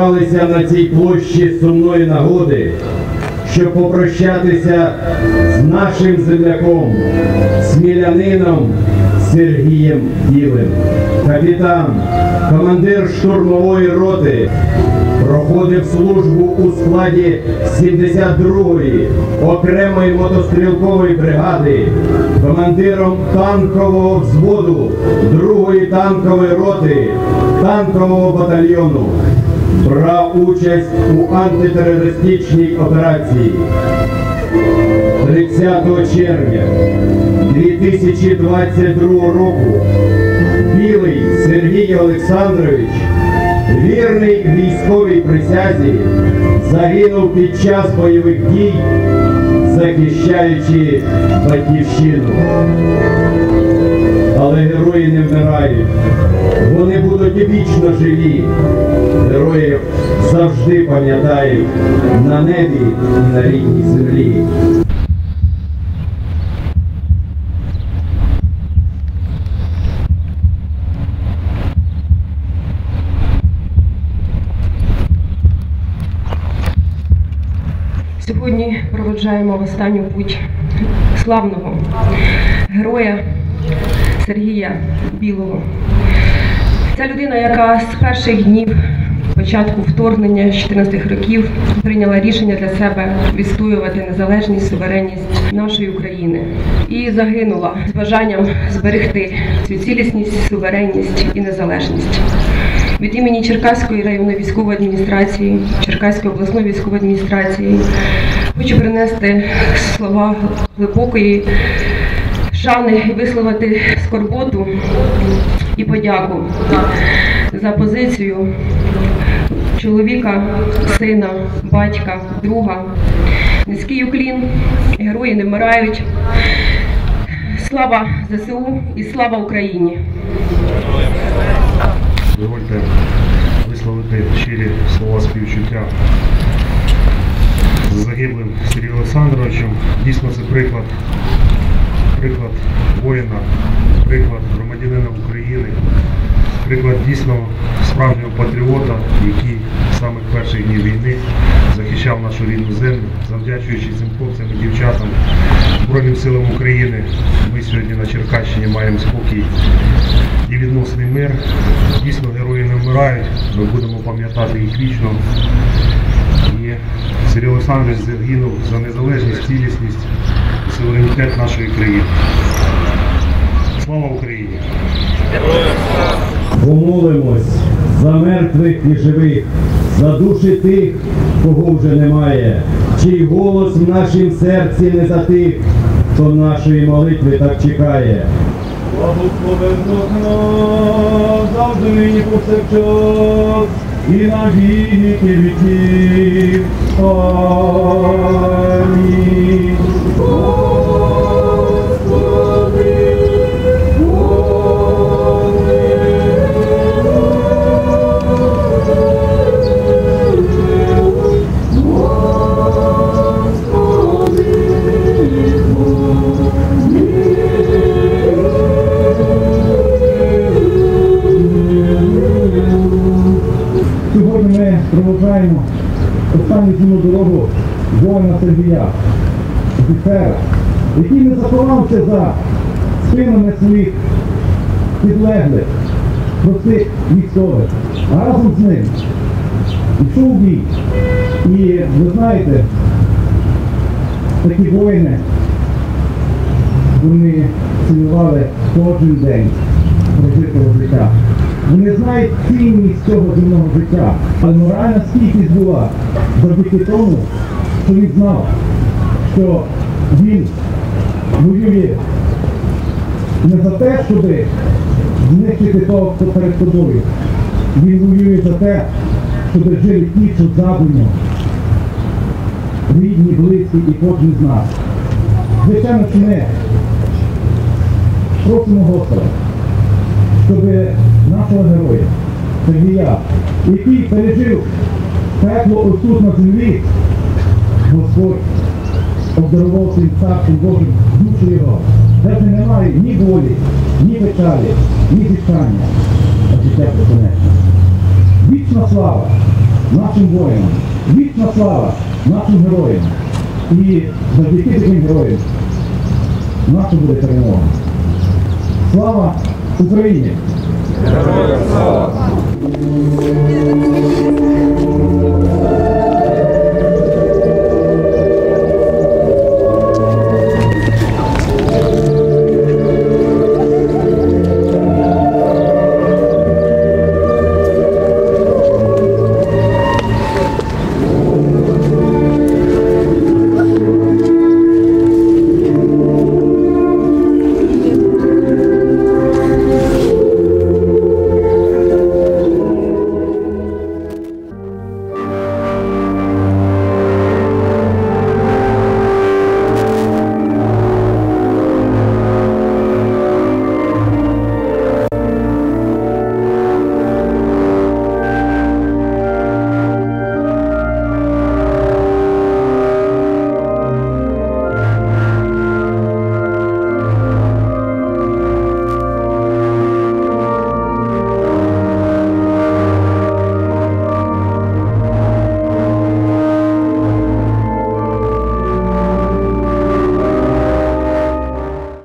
зібралися на цій площі сумної нагоди, щоб попрощатися з нашим земляком, смілянином Сергієм Білим. Капітан, командир штурмової роти, проходив службу у складі 72-ї окремої мотострілкової бригади, командиром танкового взводу 2-ї танкової роти танкового батальйону. Брав участь у антитерористичній операції. 30 червня 2022 року Білий Сергій Олександрович, вірний військовій присязі, загинув під час бойових дій, захищаючи батьківщину. Але герої не вмирають. Вони будуть вічно живі. Героїв завжди пам'ятають на небі і на рідній землі. Сьогодні проводжаємо в останню путь славного героя Сергія Білого. Ця людина, яка з перших днів початку вторгнення 14-х років прийняла рішення для себе відстоювати незалежність, суверенність нашої України. І загинула з бажанням зберегти цю цілісність, суверенність і незалежність. Від імені Черкаської районної військової адміністрації, Черкаської обласної військової адміністрації хочу принести слова глибокої шани і висловити скорботу і подяку за позицію чоловіка, сина, батька, друга. Низький уклін, герої не вмирають. Слава ЗСУ і слава Україні! Дозвольте висловити щирі слова співчуття з загиблим Сергієм Олександровичем. Дійсно, це приклад воїна, приклад громадянина України, приклад дійсно справжнього патріота, який з самих перших днів війни захищав нашу рідну землю. Завдячуючи цим хлопцям і дівчатам Збройним силам України, ми сьогодні на Черкащині маємо спокій і відносний мир. Дійсно, герої не вмирають, ми будемо пам'ятати їх вічно. І Сергій Олександрович загинув за незалежність, цілісність і суверенітет нашої країни. Слава Україні! Помолимось за мертвих і живих, за душі тих, кого вже немає, чий голос в нашім серці не затих, хто нашої молитви так чекає. Благословен Бог нас, завжди нині повсякчас, і на віки віків. Амінь. Сьогодні ми проводжаємо останню земну дорогу воїна Сергія, офіцера, який не заховався за спинами своїх підлеглих, простих військових, а разом з ним йшов у бій. І ви знаєте, такі воїни, вони цінували кожен день прожитого життя. Вони знають цінність цього земного життя, але моральна стійкість була завдяки тому, що він знав, що він воює не за те, щоб знищити того, хто перед тобою. Він воює за те, щоб жили ті, що ззаду нього. Рідні, близькі і кожен з нас. Звичайно, чи не просимо Господа, щоб нашого героя, Сергія, який пережив пекло ось тут на землі, Господь обдарував цим царством Божим душу його, де немає ні болі, ні печалі, ні зіткання, а життя безконечне. Вічна слава нашим воїнам. Вічна слава нашим героям. І завдяки таким героям наша буде перемога. Слава Україні! Героям слава!